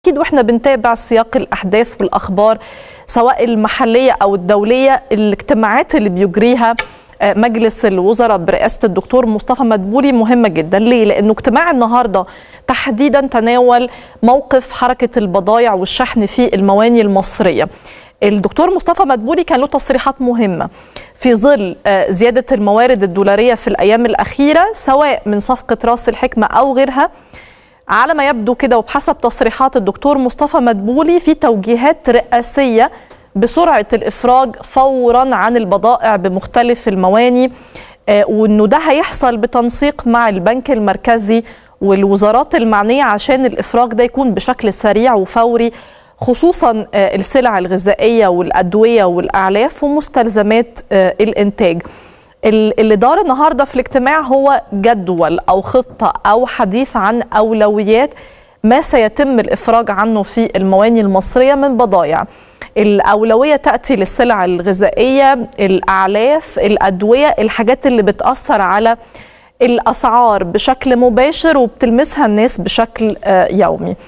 أكيد وإحنا بنتابع سياق الأحداث والأخبار سواء المحلية أو الدولية، الاجتماعات اللي بيجريها مجلس الوزراء برئاسة الدكتور مصطفى مدبولي مهمة جدا. ليه؟ لأنه اجتماع النهاردة تحديدا تناول موقف حركة البضائع والشحن في المواني المصرية. الدكتور مصطفى مدبولي كان له تصريحات مهمة في ظل زيادة الموارد الدولارية في الأيام الأخيرة سواء من صفقة رأس الحكمة أو غيرها. على ما يبدو كده وبحسب تصريحات الدكتور مصطفى مدبولي في توجيهات رئاسية بسرعة الإفراج فورا عن البضائع بمختلف المواني، وأنه ده هيحصل بتنسيق مع البنك المركزي والوزارات المعنية عشان الإفراج ده يكون بشكل سريع وفوري، خصوصا السلع الغذائية والأدوية والأعلاف ومستلزمات الإنتاج. اللي دار النهاردة في الاجتماع هو جدول أو خطة أو حديث عن أولويات ما سيتم الإفراج عنه في المواني المصرية من بضائع. الأولوية تأتي للسلع الغذائية، الأعلاف، الأدوية، الحاجات اللي بتأثر على الأسعار بشكل مباشر وبتلمسها الناس بشكل يومي.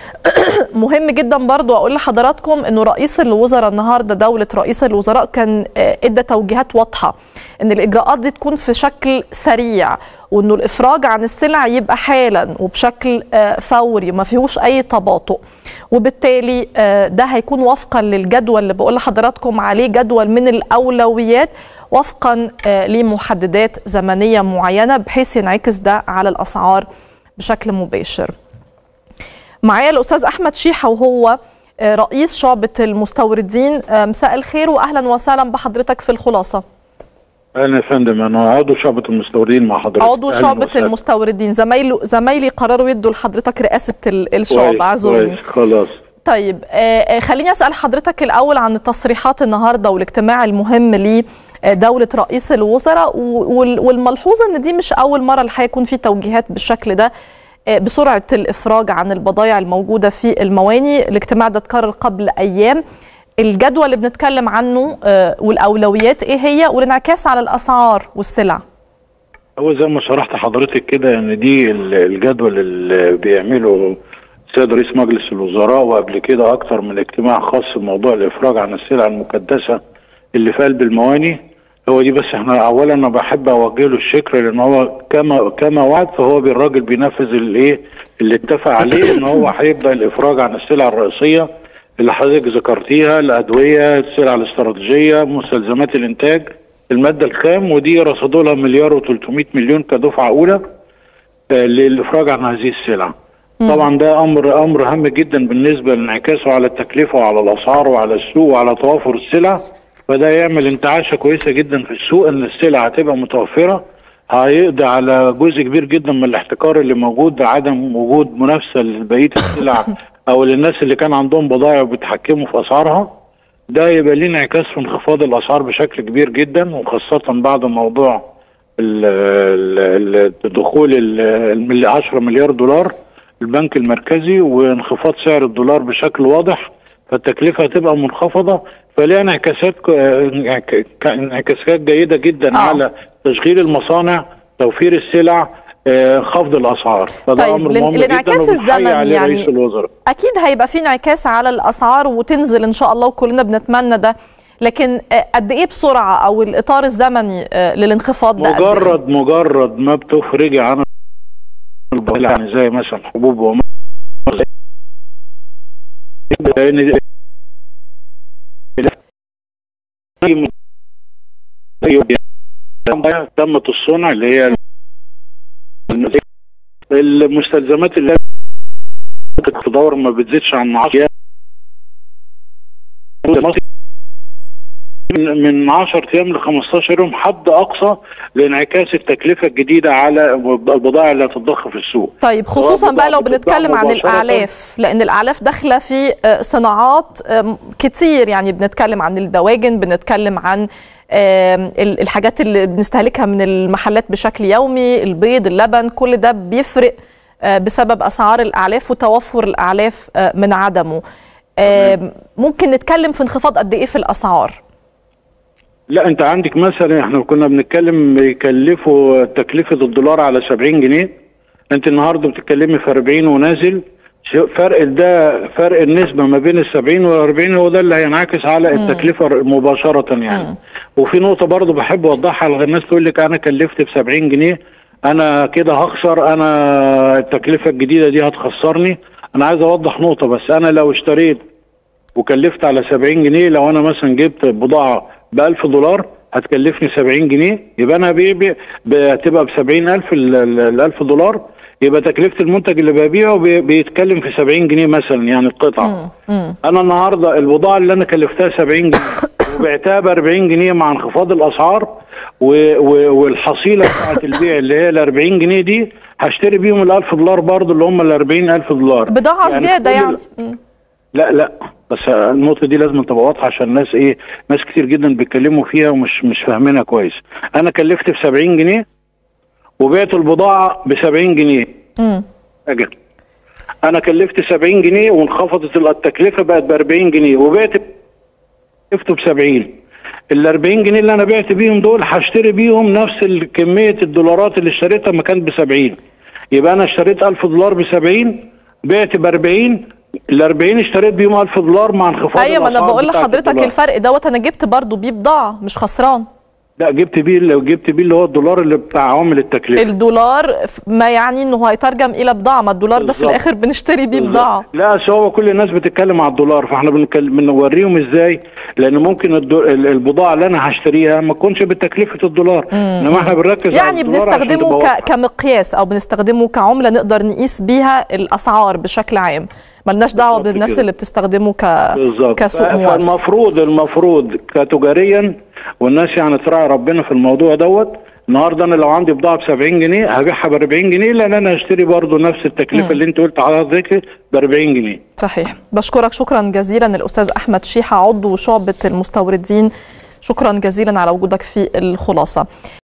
مهم جدا برضو أقول لحضراتكم أنه رئيس الوزراء النهاردة دولة رئيس الوزراء كان ادى توجيهات واضحة أن الإجراءات دي تكون في شكل سريع، وأنه الإفراج عن السلع يبقى حالا وبشكل فوري وما فيهوش أي تباطؤ، وبالتالي ده هيكون وفقا للجدول اللي بقول لحضراتكم عليه، جدول من الأولويات وفقا لمحددات زمنية معينة بحيث ينعكس ده على الأسعار بشكل مباشر. معايا الأستاذ أحمد شيحة وهو رئيس شعبة المستوردين. مساء الخير وأهلا وسهلا بحضرتك في الخلاصة. أهلا يا فندم، أنا عضو شعبة المستوردين مع حضرتك. عضو شعبة المستوردين، زمايلي قرروا يدوا لحضرتك رئاسة الشعبة، عذروني. خلاص. طيب خليني أسأل حضرتك الأول عن التصريحات النهاردة والاجتماع المهم لدولة رئيس الوزراء، والملحوظة أن دي مش أول مرة الحقيقة يكون في توجيهات بالشكل ده بسرعة الإفراج عن البضائع الموجودة في المواني. الاجتماع ده اتكرر قبل أيام. الجدول اللي بنتكلم عنه والأولويات إيه هي والانعكاس على الأسعار والسلع؟ هو زي ما شرحت حضرتك كده ان دي الجدول اللي بيعمله السيد رئيس مجلس الوزراء، وقبل كده أكتر من اجتماع خاص بموضوع الإفراج عن السلع المكدسة اللي في قلب المواني. هو دي بس احنا اولا انا بحب اوجه له الشكر لان هو كما وعد، فهو الراجل بينفذ اللي اتفق عليه، ان هو هيبدا الافراج عن السلع الرئيسيه اللي حضرتك ذكرتيها، الادويه، السلع الاستراتيجيه، مستلزمات الانتاج، الماده الخام، ودي رصدوا لها 1.3 مليار كدفعه اولى للافراج عن هذه السلع. طبعا ده امر هام جدا بالنسبه لانعكاسه على التكلفه وعلى الاسعار وعلى السوق وعلى توافر السلع، فده يعمل انتعاشه كويسه جدا في السوق ان السلع هتبقى متوفره، هيقضي على جزء كبير جدا من الاحتكار اللي موجود، عدم وجود منافسه لبقيه السلع او للناس اللي كان عندهم بضائع وبيتحكموا في اسعارها. ده يبقى ليه انعكاس في انخفاض الاسعار بشكل كبير جدا، وخاصه بعد موضوع دخول 10 مليار دولار البنك المركزي وانخفاض سعر الدولار بشكل واضح، فالتكلفه هتبقى منخفضه، فليها انعكاسات جيده جدا على تشغيل المصانع، توفير السلع، خفض الاسعار. فده طيب امر مهم الانعكاس الزمني يعني رئيس الوزراء. اكيد هيبقى في انعكاس على الاسعار وتنزل ان شاء الله وكلنا بنتمنى ده، لكن قد ايه بسرعه او الاطار الزمني للانخفاض ده؟ مجرد ما بتفرجي عن يعني زي مثلا حبوب وما تمت الصنع اللي هي المستلزمات اللي تدور ما بتزيدش عن 10 من 10 ايام ل 15 يوم حد اقصى لانعكاس التكلفه الجديده على البضائع اللي هتتضخ في السوق. طيب خصوصا بقى لو بنتكلم عن الاعلاف، لان الاعلاف داخله في صناعات كتير، يعني بنتكلم عن الدواجن، بنتكلم عن الحاجات اللي بنستهلكها من المحلات بشكل يومي، البيض، اللبن، كل ده بيفرق بسبب اسعار الاعلاف وتوفر الاعلاف من عدمه. ممكن نتكلم في انخفاض قد ايه في الاسعار؟ لا انت عندك مثلا احنا كنا بنتكلم يكلفوا تكلفه الدولار على 70 جنيه، انت النهارده بتتكلمي في 40 ونازل فرق النسبة ما بين ال70 وال40 هو ده اللي هينعكس على التكلفة مباشرة يعني. وفي نقطة برضو بحب أوضحها للناس، تقول لك أنا كلفت ب70 جنيه أنا كده هخسر، أنا التكلفة الجديدة دي هتخسرني. أنا عايز أوضح نقطة بس، أنا لو اشتريت وكلفت على 70 جنيه، لو أنا مثلا جبت بضاعة ب$1000 هتكلفني 70 جنيه، يبقى أنا بتبقى ب70,000 $1000، يبقى تكلفة المنتج اللي ببيعه بيتكلم في 70 جنيه مثلا يعني القطعة. أنا النهاردة البضاعة اللي أنا كلفتها 70 جنيه وبعتها ب40 جنيه مع انخفاض الأسعار والحصيلة بتاعت البيع اللي هي ال40 جنيه دي، هشتري بيهم $1000 برضه اللي هم ال40,000 بضاعة يعني زيادة يعني. لا بس النقطة دي لازم تبقى واضحة عشان الناس ناس كتير جدا بيتكلموا فيها ومش فاهمينها كويس. أنا كلفت ب70 جنيه وبعت البضاعة ب70 جنيه. أجل أنا كلفت 70 جنيه وانخفضت التكلفة بقت ب40 جنيه وبعت كلفته ب70. ال40 جنيه اللي أنا بعت بيهم دول هشتري بيهم نفس كمية الدولارات اللي اشتريتها ما كانت ب70. يبقى أنا اشتريت $1000 ب70، بعت ب40، ال40 اشتريت بيهم $1000 مع انخفاض. أيوة، ما أنا بقول لحضرتك الفرق دوت أنا جبت برضه بيه بضاعة مش خسران. لا جبت بيه اللي هو الدولار اللي بتاع عوامل التكلفه. الدولار ما يعني انه هيترجم الى بضاعه، ما الدولار ده في الاخر بنشتري بيه بضاعه. لا هو كل الناس بتتكلم على الدولار، فاحنا بنوريهم ازاي، لان ممكن البضاعه اللي انا هشتريها ما تكونش بتكلفه الدولار، انما احنا بنركز يعني على بنستخدمه كمقياس او بنستخدمه كعمله نقدر نقيس بيها الاسعار بشكل عام، ملناش دعوه بالناس اللي بتستخدمه كسوق موازي. فالمفروض كتجاريا والناس يعني تراعي ربنا في الموضوع دوت. النهارده انا لو عندي بضاعه ب70 جنيه هبيعها ب40 جنيه، لان انا هشتري برضو نفس التكلفه اللي انت قلت على ذكر ب40 جنيه. صحيح. بشكرك شكرا جزيلا الاستاذ احمد شيحه عضو شعبه المستوردين، شكرا جزيلا على وجودك في الخلاصه.